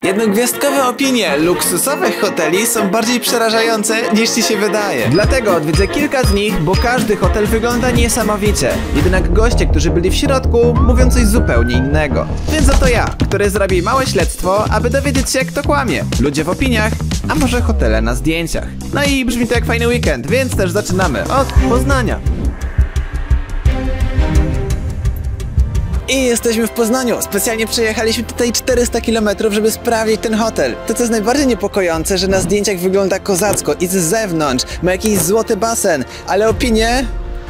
Jednogwiazdkowe opinie luksusowych hoteli są bardziej przerażające niż ci się wydaje. Dlatego odwiedzę kilka z nich, bo każdy hotel wygląda niesamowicie. Jednak goście, którzy byli w środku, mówią coś zupełnie innego. Więc oto ja, który zrobi małe śledztwo, aby dowiedzieć się, kto kłamie. Ludzie w opiniach, a może hotele na zdjęciach. No i brzmi to jak fajny weekend, więc też zaczynamy od Poznania. I jesteśmy w Poznaniu. Specjalnie przejechaliśmy tutaj 400 km, żeby sprawdzić ten hotel. To, co jest najbardziej niepokojące, że na zdjęciach wygląda kozacko i z zewnątrz ma jakiś złoty basen, ale opinie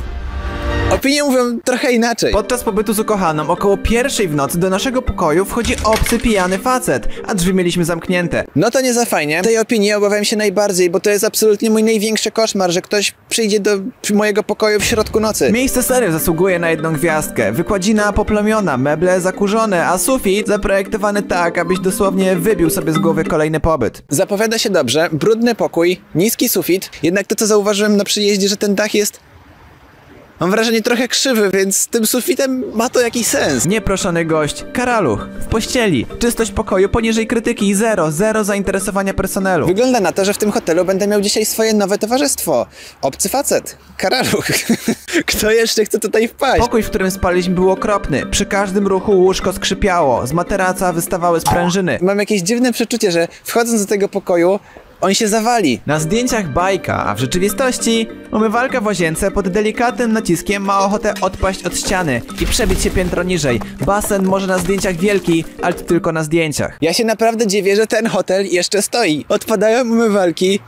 mówią trochę inaczej. Podczas pobytu z ukochaną około 1:00 w nocy do naszego pokoju wchodzi obcy pijany facet, a drzwi mieliśmy zamknięte. No to nie za fajnie. Tej opinii obawiam się najbardziej, bo to jest absolutnie mój największy koszmar, że ktoś przyjdzie do mojego pokoju w środku nocy. Miejsce serio zasługuje na 1 gwiazdkę. Wykładzina poplamiona, meble zakurzone, a sufit zaprojektowany tak, abyś dosłownie wybił sobie z głowy kolejny pobyt. Zapowiada się dobrze, brudny pokój, niski sufit, jednak to, co zauważyłem na przyjeździe, że ten dach jest... Mam wrażenie trochę krzywy, więc z tym sufitem ma to jakiś sens. Nieproszony gość, karaluch, w pościeli, czystość pokoju poniżej krytyki i zero zainteresowania personelu. Wygląda na to, że w tym hotelu będę miał dzisiaj swoje nowe towarzystwo. Obcy facet, karaluch. Kto jeszcze chce tutaj wpaść? Pokój, w którym spaliśmy, był okropny. Przy każdym ruchu łóżko skrzypiało, z materaca wystawały sprężyny. Mam jakieś dziwne przeczucie, że wchodząc do tego pokoju, on się zawali. Na zdjęciach bajka, a w rzeczywistości umywalka w łazience pod delikatnym naciskiem ma ochotę odpaść od ściany i przebić się piętro niżej. Basen może na zdjęciach wielki, ale to tylko na zdjęciach. Ja się naprawdę dziwię, że ten hotel jeszcze stoi. Odpadają umywalki.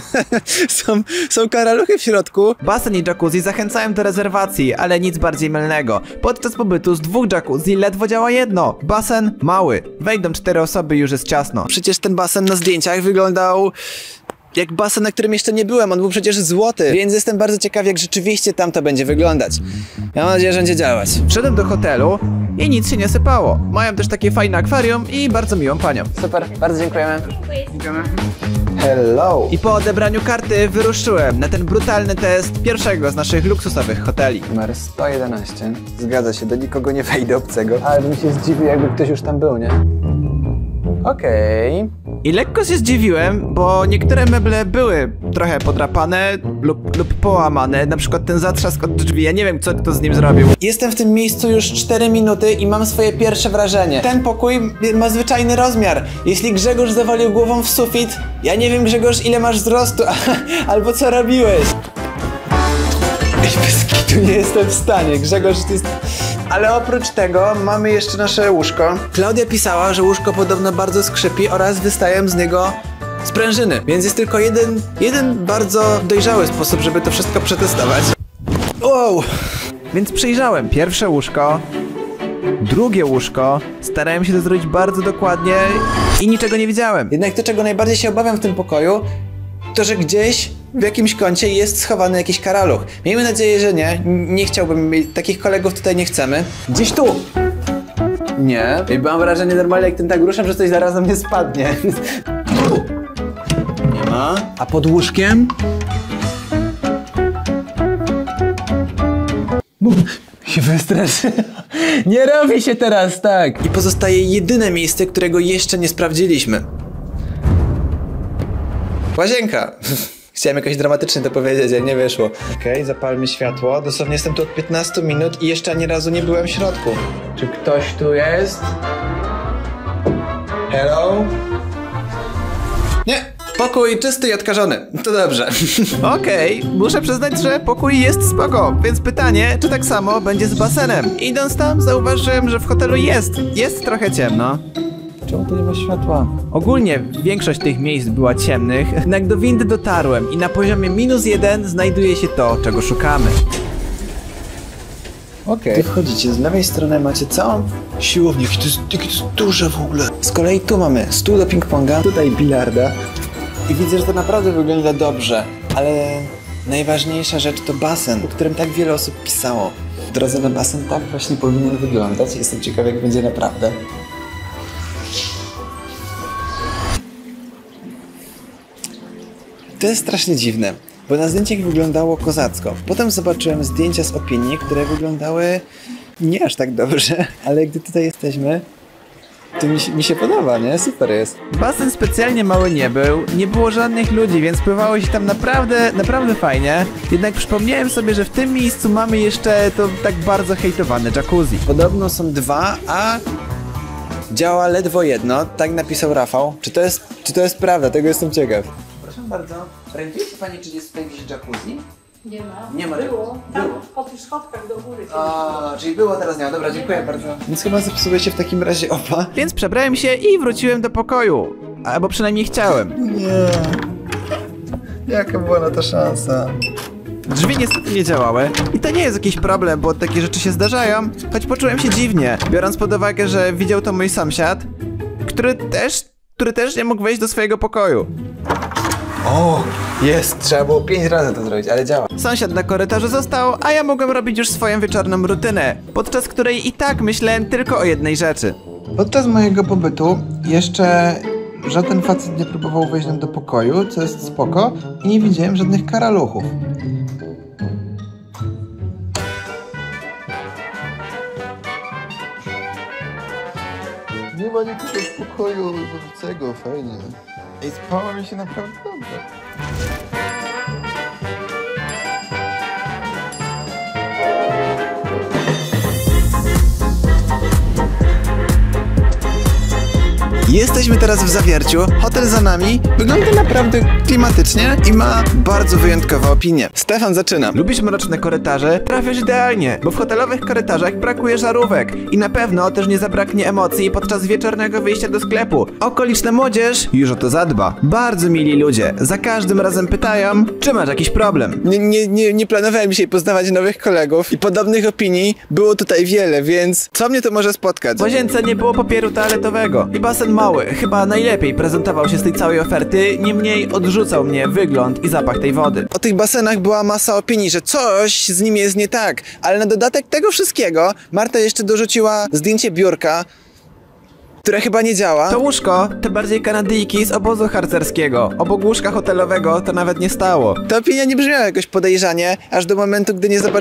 są karaluchy w środku. Basen i jacuzzi zachęcają do rezerwacji, ale nic bardziej mylnego. Podczas pobytu z 2 jacuzzi ledwo działa jedno. Basen mały. Wejdą 4 osoby, już jest ciasno. Przecież ten basen na zdjęciach wyglądał jak basen, na którym jeszcze nie byłem. On był przecież złoty, więc jestem bardzo ciekaw, jak rzeczywiście tam to będzie wyglądać. Ja mam nadzieję, że będzie działać. Wszedłem do hotelu i nic się nie sypało. Mają też takie fajne akwarium i bardzo miłą panią. Super, bardzo dziękujemy. Dziękujemy. Hello! I po odebraniu karty wyruszyłem na ten brutalny test pierwszego z naszych luksusowych hoteli. Numer 111. Zgadza się, do nikogo nie wejdę obcego. Ale bym się zdziwił, jakby ktoś już tam był, nie? Okej. I lekko się zdziwiłem, bo niektóre meble były trochę podrapane lub połamane. Na przykład ten zatrzask od drzwi, ja nie wiem, co kto z nim zrobił. Jestem w tym miejscu już 4 minuty i mam swoje pierwsze wrażenie. Ten pokój ma zwyczajny rozmiar. Jeśli Grzegorz zawalił głową w sufit, ja nie wiem, Grzegorz, ile masz wzrostu, albo co robiłeś. Bez kitu nie jestem w stanie, Grzegorz, to jest... Ale oprócz tego mamy jeszcze nasze łóżko. Klaudia pisała, że łóżko podobno bardzo skrzypi oraz wystają z niego sprężyny. Więc jest tylko jeden bardzo dojrzały sposób, żeby to wszystko przetestować. Wow! Więc przejrzałem pierwsze łóżko, drugie łóżko. Starałem się to zrobić bardzo dokładnie i niczego nie widziałem. Jednak to, czego najbardziej się obawiam w tym pokoju, to, że gdzieś w jakimś kącie jest schowany jakiś karaluch. Miejmy nadzieję, że nie. Nie chciałbym, takich kolegów tutaj nie chcemy. Gdzieś tu! Nie. I mam wrażenie normalnie, jak ten tak ruszam, że coś zaraz na mnie spadnie. Nie ma. A pod łóżkiem? Się wystraszy. Nie robi się teraz tak. I pozostaje jedyne miejsce, którego jeszcze nie sprawdziliśmy. Łazienka. Chciałem jakoś dramatycznie to powiedzieć, ale nie wyszło. Okej, zapalmy światło. Dosłownie jestem tu od 15 minut i jeszcze ani razu nie byłem w środku. Czy ktoś tu jest? Hello? Nie! Pokój czysty i odkażony. To dobrze. Okej, muszę przyznać, że pokój jest spoko. Więc pytanie, czy tak samo będzie z basenem? Idąc tam, zauważyłem, że w hotelu jest trochę ciemno. Czemu tu nie ma światła? Ogólnie większość tych miejsc była ciemnych, jednak do windy dotarłem i na poziomie -1 znajduje się to, czego szukamy. Okej. Gdy wchodzicie, z lewej strony macie całą siłownię, jakie to jest duże w ogóle. Z kolei tu mamy stół do ping-ponga, tutaj bilarda. I widzę, że to naprawdę wygląda dobrze, ale najważniejsza rzecz to basen, o którym tak wiele osób pisało. W drodze na basen tak właśnie powinien wyglądać. Jestem ciekaw, jak będzie naprawdę. To jest strasznie dziwne, bo na zdjęciach wyglądało kozacko. Potem zobaczyłem zdjęcia z opinii, które wyglądały nie aż tak dobrze, ale gdy tutaj jesteśmy, To mi się podoba, nie? Super jest. Basen specjalnie mały nie był, nie było żadnych ludzi, więc pływało się tam naprawdę fajnie. Jednak przypomniałem sobie, że w tym miejscu mamy jeszcze to tak bardzo hejtowane jacuzzi. Podobno są dwa, a działa ledwo jedno, tak napisał Rafał. Czy to jest prawda? Tego jestem ciekaw. Proszę bardzo, orientuje się pani, czy jest tutaj gdzieś jacuzzi? Nie ma. Nie ma. Było. Tam, po tych schodkach do góry. A, czyli było, teraz nie ma. Dobra, dziękuję bardzo. Więc chyba zepsuły się w takim razie oba. Więc przebrałem się i wróciłem do pokoju. Albo przynajmniej chciałem. Nie. Jaka była na to szansa? Drzwi niestety nie działały. I to nie jest jakiś problem, bo takie rzeczy się zdarzają. Choć poczułem się dziwnie, biorąc pod uwagę, że widział to mój sąsiad, który też nie mógł wejść do swojego pokoju. O, jest! Trzeba było 5 razy to zrobić, ale działa. Sąsiad na korytarzu został, a ja mogłem robić już swoją wieczorną rutynę, podczas której i tak myślałem tylko o jednej rzeczy. Podczas mojego pobytu jeszcze żaden facet nie próbował wejść nam do pokoju, co jest spoko, i nie widziałem żadnych karaluchów. Nie ma nikogo w pokoju wobec fajnie. I spało mi się naprawdę dobrze. Jesteśmy teraz w Zawierciu, hotel za nami, wygląda naprawdę klimatycznie i ma bardzo wyjątkowe opinie. Stefan, zaczynam. Lubisz mroczne korytarze? Trafiasz idealnie, bo w hotelowych korytarzach brakuje żarówek i na pewno też nie zabraknie emocji podczas wieczornego wyjścia do sklepu. Okoliczna młodzież już o to zadba. Bardzo mili ludzie, za każdym razem pytają, czy masz jakiś problem. Nie planowałem dzisiaj poznawać nowych kolegów i podobnych opinii było tutaj wiele, więc co mnie to może spotkać? W łazience nie było papieru toaletowego i basen mały, chyba najlepiej prezentował się z tej całej oferty, niemniej odrzucał mnie wygląd i zapach tej wody. O tych basenach była masa opinii, że coś z nimi jest nie tak, ale na dodatek tego wszystkiego Marta jeszcze dorzuciła zdjęcie biurka, które chyba nie działa. To łóżko, te bardziej Kanadyjki z obozu harcerskiego. Obok łóżka hotelowego to nawet nie stało. Ta opinia nie brzmiała jakoś podejrzanie, aż do momentu, gdy nie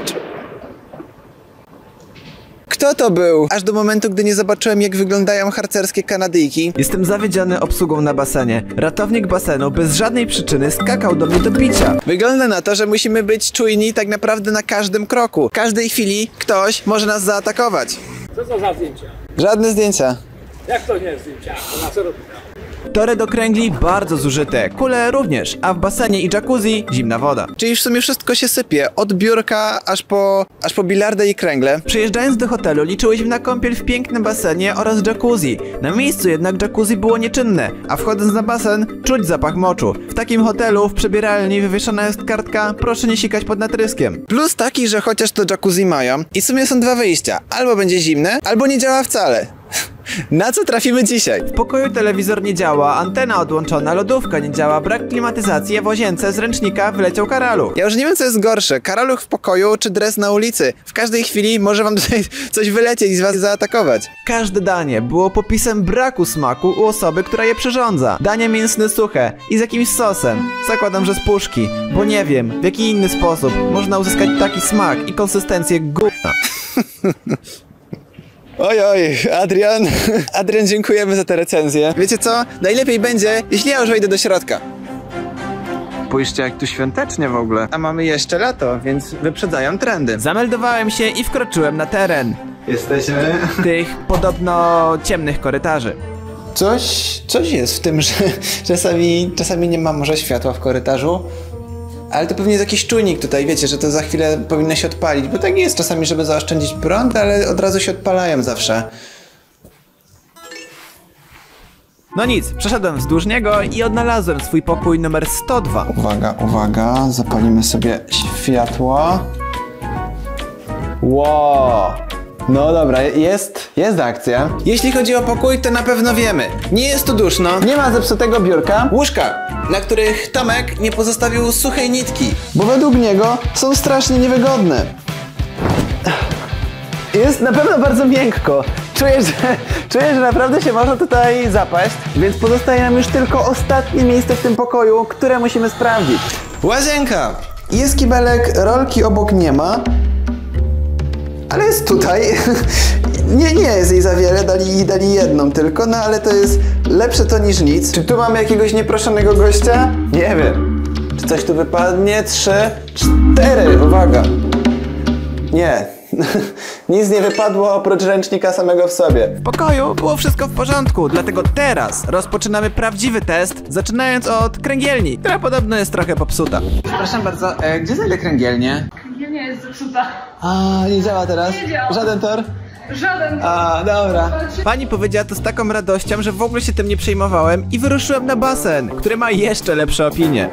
Kto to był? Aż do momentu, gdy nie zobaczyłem, jak wyglądają harcerskie Kanadyjki. Jestem zawiedziony obsługą na basenie. Ratownik basenu bez żadnej przyczyny skakał do mnie do picia. Wygląda na to, że musimy być czujni tak naprawdę na każdym kroku. W każdej chwili ktoś może nas zaatakować. Co to za zdjęcia? Żadne zdjęcia. Jak to nie zdjęcia? To na co robi? Tory do kręgli bardzo zużyte, kule również, a w basenie i jacuzzi zimna woda. Czyli w sumie wszystko się sypie, od biurka aż po bilardę i kręgle. Przyjeżdżając do hotelu liczyłyśmy na kąpiel w pięknym basenie oraz jacuzzi. Na miejscu jednak jacuzzi było nieczynne, a wchodząc na basen czuć zapach moczu. W takim hotelu w przebieralni wywieszona jest kartka proszę nie sikać pod natryskiem. Plus taki, że chociaż to jacuzzi mają i w sumie są dwa wyjścia. Albo będzie zimne, albo nie działa wcale. Na co trafimy dzisiaj? W pokoju telewizor nie działa, antena odłączona, lodówka nie działa, brak klimatyzacji, a w łazience z ręcznika wyleciał karaluch. Ja już nie wiem, co jest gorsze, karaluch w pokoju czy dres na ulicy. W każdej chwili może wam tutaj coś wylecieć i z was zaatakować. Każde danie było popisem braku smaku u osoby, która je przyrządza. Dania mięsne suche i z jakimś sosem. Zakładam, że z puszki, bo nie wiem, w jaki inny sposób można uzyskać taki smak i konsystencję gówna. Oj, Adrian, dziękujemy za tę recenzję. Wiecie co? Najlepiej będzie, jeśli ja już wejdę do środka. Spójrzcie, jak tu świątecznie w ogóle. A mamy jeszcze lato, więc wyprzedzają trendy. Zameldowałem się i wkroczyłem na teren. Jesteśmy tych podobno ciemnych korytarzy. Coś jest w tym, że czasami nie ma może światła w korytarzu. Ale to pewnie jest jakiś czujnik tutaj, wiecie, że to za chwilę powinno się odpalić, bo tak jest czasami, żeby zaoszczędzić prąd, ale od razu się odpalają zawsze. No nic, przeszedłem wzdłuż niego i odnalazłem swój pokój numer 102. Uwaga, zapalimy sobie światło. Wow! No dobra, jest akcja. Jeśli chodzi o pokój, to na pewno wiemy. Nie jest tu duszno, nie ma zepsutego biurka, łóżka, na których Tomek nie pozostawił suchej nitki, bo według niego są strasznie niewygodne. Jest na pewno bardzo miękko. Czuję, że naprawdę się można tutaj zapaść, więc pozostaje nam już tylko ostatnie miejsce w tym pokoju, które musimy sprawdzić. Łazienka! Jest kibelek, rolki obok nie ma. ale jest tutaj. Nie jest jej za wiele, dali jedną tylko, no ale to jest lepsze to niż nic. Czy tu mamy jakiegoś nieproszonego gościa? Nie wiem. Czy coś tu wypadnie? 3, 4, uwaga. Nie. Nic nie wypadło oprócz ręcznika samego w sobie. W pokoju było wszystko w porządku, dlatego teraz rozpoczynamy prawdziwy test, zaczynając od kręgielni, która podobno jest trochę popsuta. Przepraszam bardzo, gdzie znajdę kręgielnię? Kręgielnia jest zepsuta. A, nie działa teraz? Nie działa. Żaden tor? Żaden. A, dobra. Pani powiedziała to z taką radością, że w ogóle się tym nie przejmowałem i wyruszyłem na basen, który ma jeszcze lepsze opinie.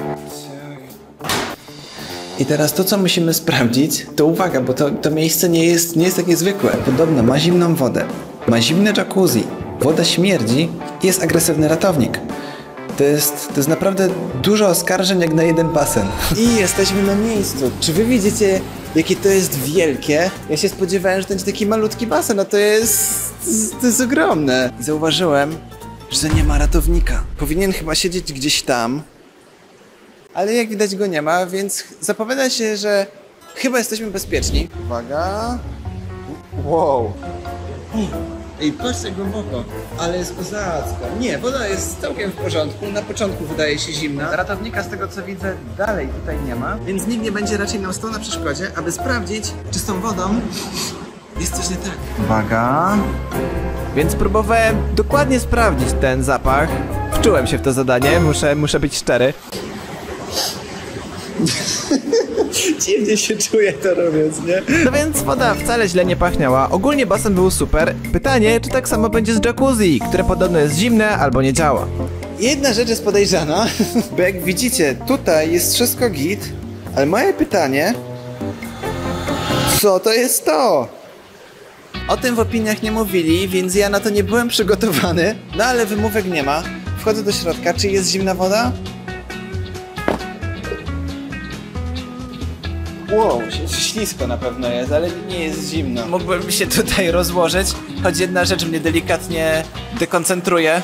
I teraz to, co musimy sprawdzić, to uwaga, bo to miejsce nie jest takie zwykłe. Podobno ma zimną wodę, ma zimne jacuzzi, woda śmierdzi i jest agresywny ratownik. To jest naprawdę dużo oskarżeń jak na jeden basen. I jesteśmy na miejscu. Czy wy widzicie, jakie to jest wielkie? Ja się spodziewałem, że to będzie taki malutki basen, a to jest ogromne. I zauważyłem, że nie ma ratownika. Powinien chyba siedzieć gdzieś tam. Ale jak widać go nie ma, więc zapowiada się, że chyba jesteśmy bezpieczni. Uwaga. Wow. Ej, patrzcie głęboko, ale jest kozacka. Nie, woda jest całkiem w porządku. Na początku wydaje się zimna. Ratownika z tego co widzę dalej tutaj nie ma, więc nikt nie będzie raczej nam stał na przeszkodzie, aby sprawdzić, czy z tą wodą jest coś nie tak. Uwaga. Więc próbowałem dokładnie sprawdzić ten zapach. Wczułem się w to zadanie, muszę być szczery. Dziwnie się czuję to robiąc, nie? No więc woda wcale źle nie pachniała. Ogólnie basen był super. Pytanie, czy tak samo będzie z jacuzzi, które podobno jest zimne albo nie działa. Jedna rzecz jest podejrzana, bo jak widzicie, tutaj jest wszystko git, ale moje pytanie... Co to jest to? O tym w opiniach nie mówili, więc ja na to nie byłem przygotowany. No ale wymówek nie ma. Wchodzę do środka, czy jest zimna woda? Wow, ślisko na pewno jest, ale nie jest zimno. Mógłbym się tutaj rozłożyć, choć jedna rzecz mnie delikatnie dekoncentruje.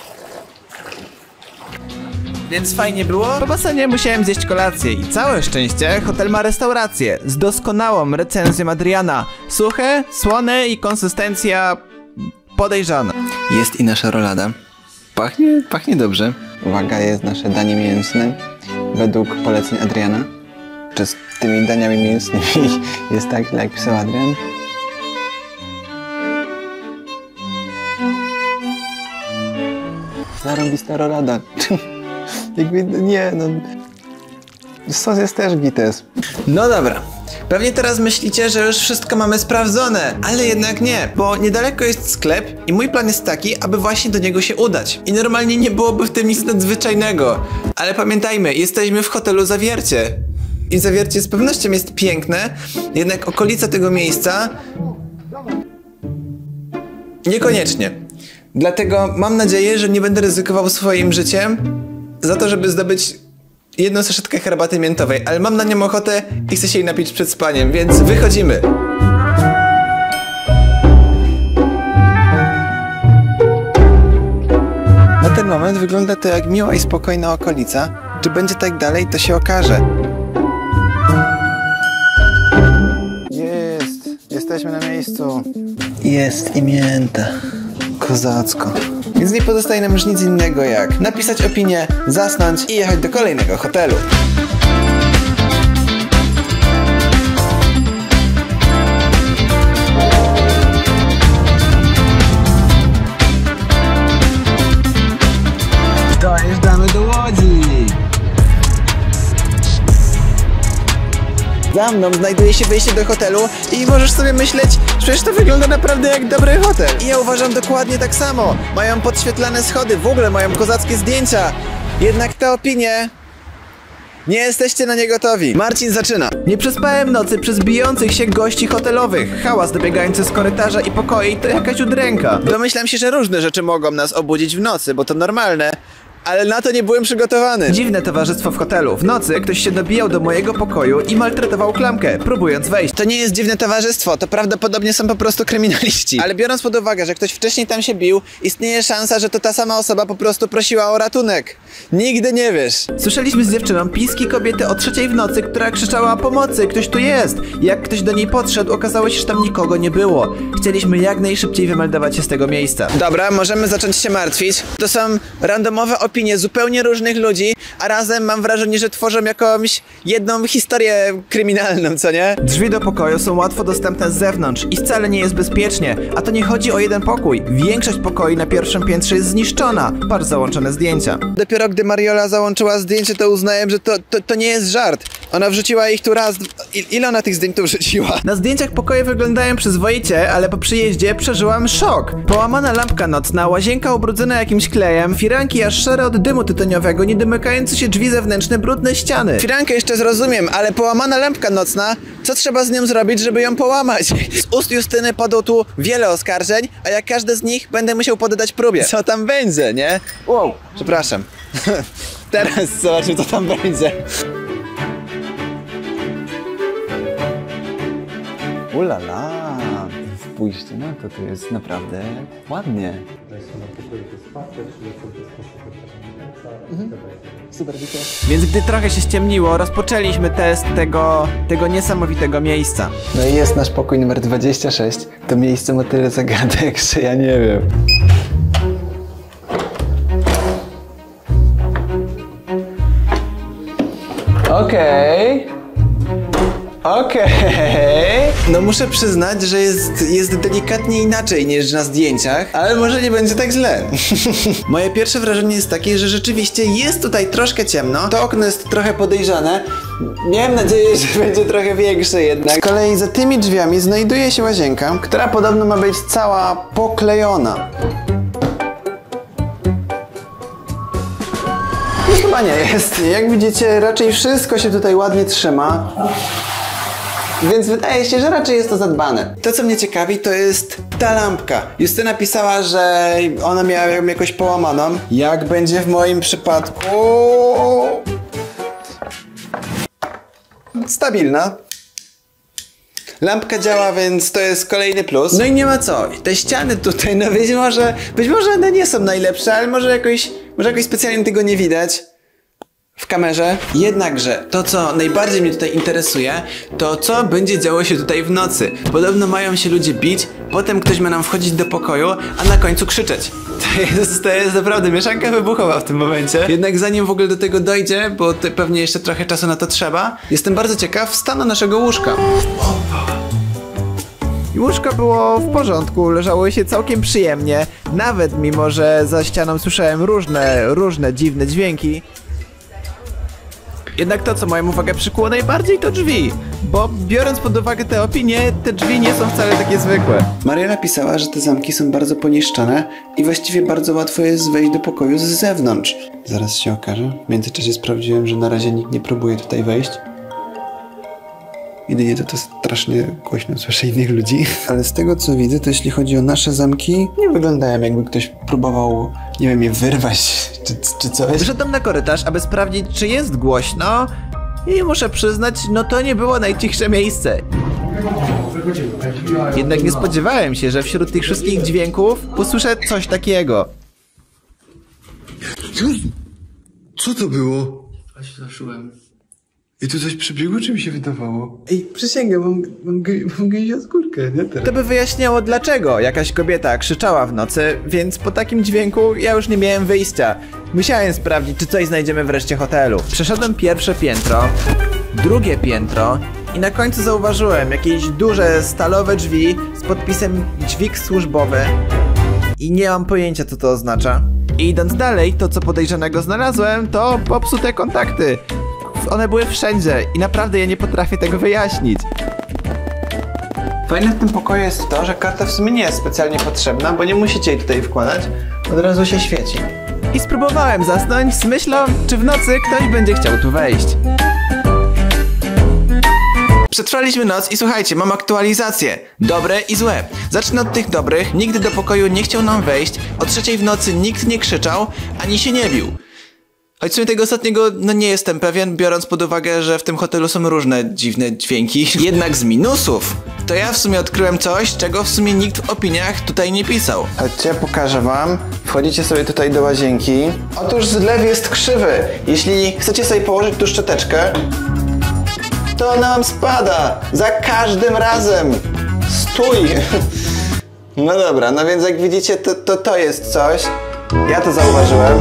Więc fajnie było. Po basenie musiałem zjeść kolację i całe szczęście hotel ma restaurację z doskonałą recenzją Adriana. Suche, słone i konsystencja podejrzana. Jest i nasza rolada. Pachnie dobrze. Uwaga, jest nasze danie mięsne według poleceń Adriana. Czy z tymi daniami mięsnymi jest tak źle, jak pisał Adrian? Zarąbista rolada. Jakby, nie, no... Sos jest też gites. No dobra. Pewnie teraz myślicie, że już wszystko mamy sprawdzone, ale jednak nie, bo niedaleko jest sklep i mój plan jest taki, aby właśnie do niego się udać. I normalnie nie byłoby w tym nic nadzwyczajnego. Ale pamiętajmy, jesteśmy w hotelu Zawiercie. I Zawiercie z pewnością jest piękne, jednak okolica tego miejsca... niekoniecznie. Dlatego mam nadzieję, że nie będę ryzykował swoim życiem za to, żeby zdobyć jedną saszetkę herbaty miętowej, ale mam na nią ochotę i chcę się jej napić przed spaniem, więc wychodzimy. Na ten moment wygląda to jak miła i spokojna okolica. Czy będzie tak dalej, to się okaże. Jesteśmy na miejscu. Jest i mięta. Kozacko. Więc nie pozostaje nam już nic innego jak napisać opinię, zasnąć i jechać do kolejnego hotelu. Dojeżdżamy do Łodzi. Za mną znajduje się wejście do hotelu i możesz sobie myśleć, że przecież to wygląda naprawdę jak dobry hotel. I ja uważam dokładnie tak samo. Mają podświetlane schody, w ogóle mają kozackie zdjęcia. Jednak te opinie... nie jesteście na nie gotowi. Marcin zaczyna. Nie przespałem nocy przez bijących się gości hotelowych. Hałas dobiegający z korytarza i pokoi to jakaś udręka. Domyślam się, że różne rzeczy mogą nas obudzić w nocy, bo to normalne. ale na to nie byłem przygotowany. Dziwne towarzystwo w hotelu. W nocy ktoś się dobijał do mojego pokoju i maltretował klamkę, próbując wejść. To nie jest dziwne towarzystwo, to prawdopodobnie są po prostu kryminaliści. Ale biorąc pod uwagę, że ktoś wcześniej tam się bił, istnieje szansa, że to ta sama osoba po prostu prosiła o ratunek. Nigdy nie wiesz. Słyszeliśmy z dziewczyną piski kobiety o 3:00 w nocy, która krzyczała pomocy, ktoś tu jest. Jak ktoś do niej podszedł, okazało się, że tam nikogo nie było. Chcieliśmy jak najszybciej wymeldować się z tego miejsca. Dobra, możemy zacząć się martwić. To są randomowe opinie zupełnie różnych ludzi, a razem mam wrażenie, że tworzą jakąś jedną historię kryminalną, co nie? Drzwi do pokoju są łatwo dostępne z zewnątrz i wcale nie jest bezpiecznie. A to nie chodzi o jeden pokój. Większość pokoi na pierwszym piętrze jest zniszczona. Patrz załączone zdjęcia. Dopiero gdy Mariola załączyła zdjęcie, to uznałem, że to nie jest żart. Ona wrzuciła ich tu raz... Ile ona tych zdjęć tu wrzuciła? Na zdjęciach pokoje wyglądają przyzwoicie, ale po przyjeździe przeżyłam szok. Połamana lampka nocna, łazienka ubrudzona jakimś klejem, firanki aż szare od dymu tytoniowego, niedomykające się drzwi zewnętrzne, brudne ściany. Firankę jeszcze zrozumiem, ale połamana lampka nocna, co trzeba z nią zrobić, żeby ją połamać? Z ust Justyny padło tu wiele oskarżeń, a jak każde z nich będę musiał poddać próbie. Co tam będzie, nie? Wow, przepraszam. Teraz zobaczmy, co tam będzie. Ulala, spójrzcie na to, to jest naprawdę ładnie. Super, dziękuję. Więc gdy trochę się ściemniło, rozpoczęliśmy test tego niesamowitego miejsca. No i jest nasz pokój numer 26. To miejsce ma tyle zagadek, że ja nie wiem. Okej. No muszę przyznać, że jest delikatnie inaczej niż na zdjęciach, ale może nie będzie tak źle. Moje pierwsze wrażenie jest takie, że rzeczywiście jest tutaj troszkę ciemno. To okno jest trochę podejrzane. Miałem nadzieję, że będzie trochę większe jednak. Z kolei za tymi drzwiami znajduje się łazienka, która podobno ma być cała poklejona. No chyba nie jest. Jak widzicie, raczej wszystko się tutaj ładnie trzyma. Więc wydaje się, że raczej jest to zadbane. To, co mnie ciekawi, to jest ta lampka. Justyna pisała, że ona miała ją jakoś połamaną. Jak będzie w moim przypadku... Stabilna. Lampka działa, więc to jest kolejny plus. No i nie ma co. Te ściany tutaj, no być może one nie są najlepsze, ale może jakoś specjalnie tego nie widać w kamerze. Jednakże to, co najbardziej mnie tutaj interesuje, to co będzie działo się tutaj w nocy. Podobno mają się ludzie bić, potem ktoś ma nam wchodzić do pokoju, a na końcu krzyczeć. To jest naprawdę mieszanka wybuchowa w tym momencie. Jednak zanim w ogóle do tego dojdzie, bo pewnie jeszcze trochę czasu na to trzeba, jestem bardzo ciekaw stanu naszego łóżka. I łóżko było w porządku, leżało się całkiem przyjemnie, nawet mimo, że za ścianą słyszałem różne dziwne dźwięki. Jednak to, co moją uwagę przykuło najbardziej, to drzwi. Bo biorąc pod uwagę te opinie, te drzwi nie są wcale takie zwykłe. Mariola pisała, że te zamki są bardzo poniszczone i właściwie bardzo łatwo jest wejść do pokoju z zewnątrz. Zaraz się okaże. W międzyczasie sprawdziłem, że na razie nikt nie próbuje tutaj wejść. Jedynie to strasznie głośno słyszę innych ludzi. Ale z tego, co widzę, to jeśli chodzi o nasze zamki, nie wyglądają, jakby ktoś próbował, nie wiem, je wyrwać czy coś. Wyszedłem na korytarz, aby sprawdzić, czy jest głośno i muszę przyznać, no to nie było najcichsze miejsce. Jednak nie spodziewałem się, że wśród tych wszystkich dźwięków usłyszę coś takiego. Co to było? Zaszyłem. I tu coś przebiegło, czy mi się wydawało? Ej, przysięgam, mam gęsią skórkę, nie teraz. To by wyjaśniało, dlaczego jakaś kobieta krzyczała w nocy, więc po takim dźwięku ja już nie miałem wyjścia. Musiałem sprawdzić, czy coś znajdziemy wreszcie hotelu. Przeszedłem pierwsze piętro, drugie piętro i na końcu zauważyłem jakieś duże stalowe drzwi z podpisem dźwig służbowy. I nie mam pojęcia, co to oznacza. I idąc dalej, to co podejrzanego znalazłem, to popsute kontakty. One były wszędzie i naprawdę ja nie potrafię tego wyjaśnić. Fajne w tym pokoju jest to, że karta w sumie nie jest specjalnie potrzebna, bo nie musicie jej tutaj wkładać, od razu się świeci. I spróbowałem zasnąć z myślą, czy w nocy ktoś będzie chciał tu wejść. Przetrwaliśmy noc i słuchajcie, mam aktualizacje. Dobre i złe. Zacznę od tych dobrych. Nigdy do pokoju nie chciał nam wejść. O 3:00 w nocy nikt nie krzyczał, ani się nie bił. Choć w sumie tego ostatniego, no nie jestem pewien, biorąc pod uwagę, że w tym hotelu są różne dziwne dźwięki. Jednak z minusów, to ja w sumie odkryłem coś, czego w sumie nikt w opiniach tutaj nie pisał. Chodźcie, pokażę wam. Wchodzicie sobie tutaj do łazienki. Otóż zlew jest krzywy. Jeśli chcecie sobie położyć tu szczoteczkę, to ona wam spada. Za każdym razem. Stój. No dobra, no więc jak widzicie, to jest coś. Ja to zauważyłem.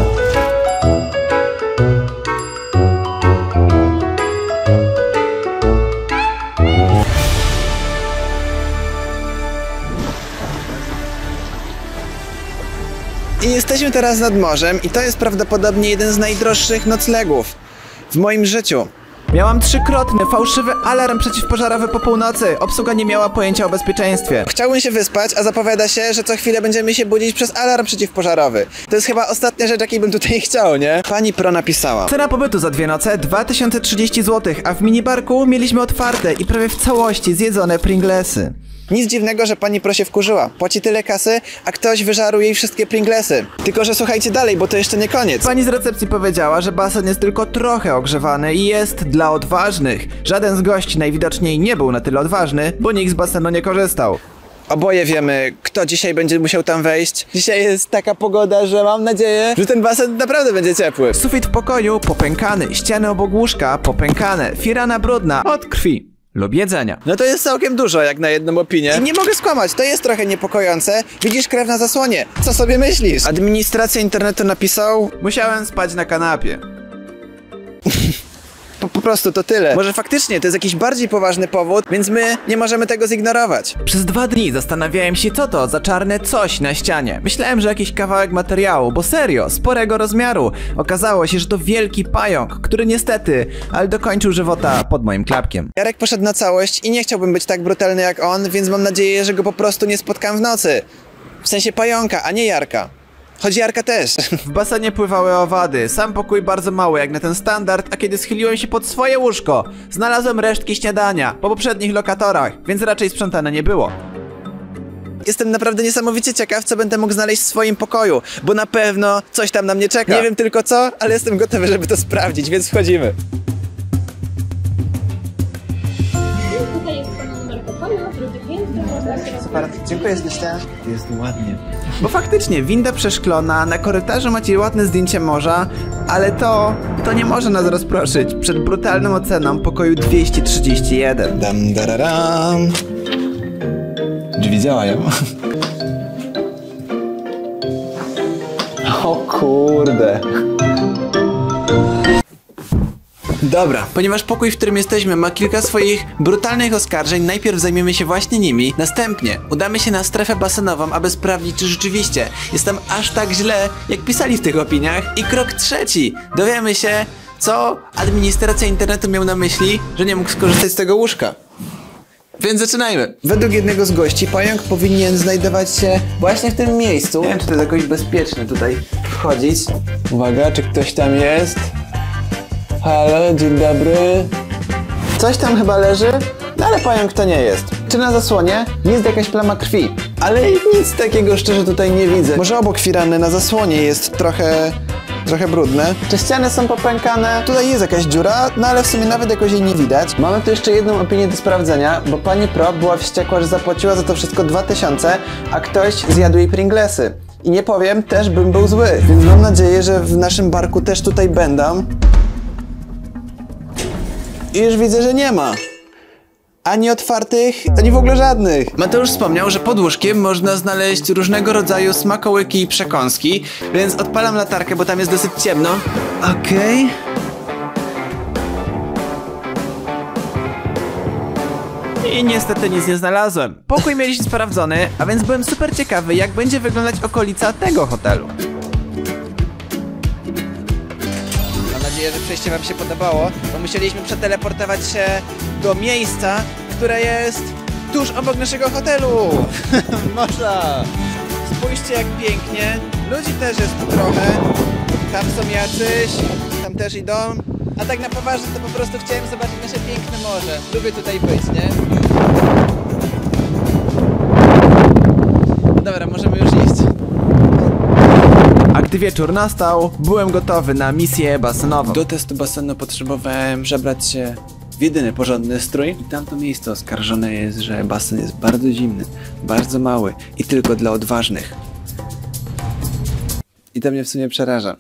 I jesteśmy teraz nad morzem i to jest prawdopodobnie jeden z najdroższych noclegów w moim życiu. Miałam trzykrotny, fałszywy alarm przeciwpożarowy po północy. Obsługa nie miała pojęcia o bezpieczeństwie. Chciałbym się wyspać, a zapowiada się, że co chwilę będziemy się budzić przez alarm przeciwpożarowy. To jest chyba ostatnia rzecz, jakiej bym tutaj chciał, nie? Pani Pro napisała: cena pobytu za 2 noce 2030 zł, a w minibarku mieliśmy otwarte i prawie w całości zjedzone Pringlesy. Nic dziwnego, że pani Pro się wkurzyła. Płaci tyle kasy, a ktoś wyżarł jej wszystkie Pringlesy. Tylko że słuchajcie dalej, bo to jeszcze nie koniec. Pani z recepcji powiedziała, że basen jest tylko trochę ogrzewany i jest dla odważnych. Żaden z gości najwidoczniej nie był na tyle odważny, bo nikt z basenu nie korzystał. Oboje wiemy, kto dzisiaj będzie musiał tam wejść. Dzisiaj jest taka pogoda, że mam nadzieję, że ten basen naprawdę będzie ciepły. Sufit w pokoju popękany, ściany obok łóżka popękane, firana brudna od krwi lub jedzenia. No to jest całkiem dużo, jak na jedną opinię. I nie mogę skłamać, to jest trochę niepokojące. Widzisz krew na zasłonie. Co sobie myślisz? Administracja internetu napisał: musiałem spać na kanapie. Po prostu to tyle. Może faktycznie to jest jakiś bardziej poważny powód, więc my nie możemy tego zignorować. Przez 2 dni zastanawiałem się, co to za czarne coś na ścianie. Myślałem, że jakiś kawałek materiału, bo serio, sporego rozmiaru. Okazało się, że to wielki pająk, który niestety, ale dokończył żywota pod moim klapkiem. Jarek poszedł na całość i nie chciałbym być tak brutalny jak on, więc mam nadzieję, że go po prostu nie spotkam w nocy. W sensie pająka, a nie Jarka. Choć Jarka też. W basenie pływały owady, sam pokój bardzo mały jak na ten standard, a kiedy schyliłem się pod swoje łóżko, znalazłem resztki śniadania po poprzednich lokatorach, więc raczej sprzątane nie było. Jestem naprawdę niesamowicie ciekaw, co będę mógł znaleźć w swoim pokoju, bo na pewno coś tam na mnie czeka. Nie wiem tylko co, ale jestem gotowy, żeby to sprawdzić, więc wchodzimy. Tutaj jest pana numer pokoju, drugi piętro, można się Super, dziękuję ślicznie. Jest ładnie. Bo faktycznie, winda przeszklona, na korytarzu macie ładne zdjęcie morza, ale to nie może nas rozproszyć przed brutalną oceną pokoju 231. Dam, dararam. Drzwi działają. O kurde. Dobra, ponieważ pokój, w którym jesteśmy, ma kilka swoich brutalnych oskarżeń, najpierw zajmiemy się właśnie nimi. Następnie udamy się na strefę basenową, aby sprawdzić, czy rzeczywiście jest tam aż tak źle, jak pisali w tych opiniach. I krok trzeci, dowiemy się, co administracja internetu miał na myśli, że nie mógł skorzystać z tego łóżka. Więc zaczynajmy. Według jednego z gości pająk powinien znajdować się właśnie w tym miejscu. Nie wiem, czy to jest jakoś bezpieczne tutaj wchodzić. Uwaga, czy ktoś tam jest? Halo, dzień dobry. Coś tam chyba leży, no ale pająk to nie jest. Czy na zasłonie jest jakaś plama krwi? Ale nic takiego szczerze tutaj nie widzę. Może obok firany na zasłonie jest trochę brudne. Czy ściany są popękane? Tutaj jest jakaś dziura, no ale w sumie nawet jakoś jej nie widać. Mamy tu jeszcze jedną opinię do sprawdzenia, bo pani Pro była wściekła, że zapłaciła za to wszystko 2000, a ktoś zjadł jej Pringlesy. I nie powiem, też bym był zły. Więc mam nadzieję, że w naszym barku też tutaj będą. I już widzę, że nie ma. Ani otwartych, ani w ogóle żadnych. Mateusz wspomniał, że pod łóżkiem można znaleźć różnego rodzaju smakołyki i przekąski, więc odpalam latarkę, bo tam jest dosyć ciemno. Okej. I niestety nic nie znalazłem. Pokój mieliśmy sprawdzony, a więc byłem super ciekawy, jak będzie wyglądać okolica tego hotelu. Mam nadzieję, że przejście wam się podobało, bo musieliśmy przeteleportować się do miejsca, które jest tuż obok naszego hotelu. Morza. Spójrzcie, jak pięknie. Ludzi też jest tu trochę. Tam są jacyś, tam też idą. A tak na poważnie to po prostu chciałem zobaczyć nasze piękne morze. Lubię tutaj być, nie? Dobra, możemy już iść. A Gdy wieczór nastał, byłem gotowy na misję basenową. Do testu basenu potrzebowałem przebrać się w jedyny porządny strój. I tamto miejsce oskarżone jest, że basen jest bardzo zimny, bardzo mały i tylko dla odważnych. I to mnie w sumie przeraża.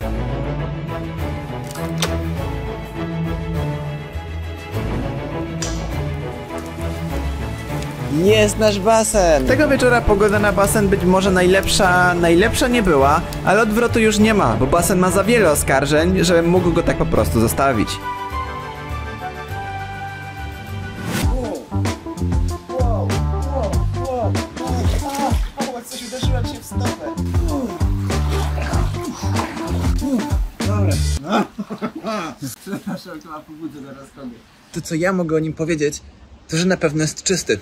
Jest nasz basen! Tego wieczora pogoda na basen być może najlepsza nie była, ale odwrotu już nie ma, bo basen ma za wiele oskarżeń, żebym mógł go tak po prostu zostawić. Coś uderzyłem się w stopę. Dobra. Przepraszam, to ma pobudzę zaraz kogoś. To co ja mogę o nim powiedzieć, to że na pewno jest czysty.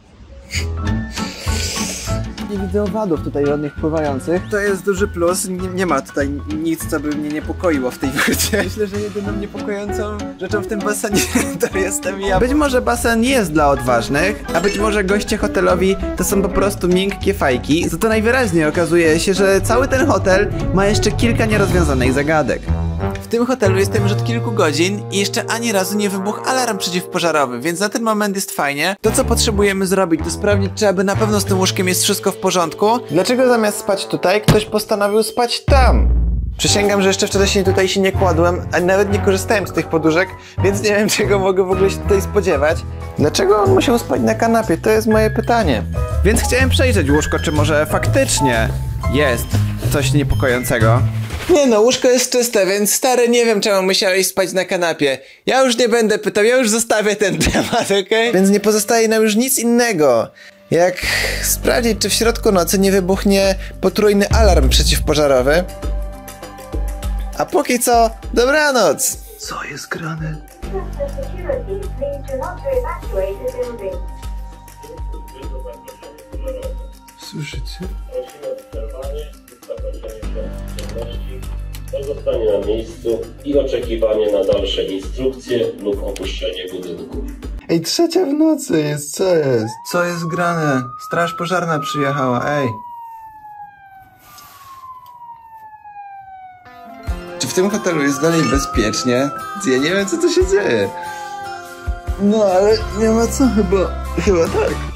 Nie widzę owadów tutaj żadnych pływających. To jest duży plus. Nie ma tutaj nic, co by mnie niepokoiło w tej wodzie. Myślę, że jedyną niepokojącą rzeczą w tym basenie to jestem ja. Być może basen jest dla odważnych, a być może goście hotelowi to są po prostu miękkie fajki. Za to najwyraźniej okazuje się, że cały ten hotel ma jeszcze kilka nierozwiązanych zagadek. W tym hotelu jestem już od kilku godzin i jeszcze ani razu nie wybuchł alarm przeciwpożarowy, więc na ten moment jest fajnie. To co potrzebujemy zrobić, to sprawdzić, czy aby na pewno z tym łóżkiem jest wszystko w porządku. Dlaczego zamiast spać tutaj, ktoś postanowił spać tam? Przysięgam, że jeszcze wcześniej tutaj się nie kładłem, a nawet nie korzystałem z tych poduszek, więc nie wiem, czego mogę w ogóle się tutaj spodziewać. Dlaczego on musiał spać na kanapie? To jest moje pytanie. Więc chciałem przejrzeć łóżko, czy może faktycznie jest coś niepokojącego. Nie no, łóżko jest czyste, więc stary, nie wiem czemu musiałeś spać na kanapie. Ja już nie będę pytał, ja już zostawię ten temat, okej? Więc nie pozostaje nam już nic innego, jak sprawdzić, czy w środku nocy nie wybuchnie potrójny alarm przeciwpożarowy. A póki co, dobranoc! Co jest grane? Słyszycie? Pozostanie na miejscu i oczekiwanie na dalsze instrukcje lub opuszczenie budynku. Ej, 3:00 w nocy jest, co jest? Co jest grane? Straż pożarna przyjechała, ej. Czy w tym hotelu jest dalej bezpiecznie? Ja nie wiem, co tu się dzieje. No, ale nie ma co, chyba tak.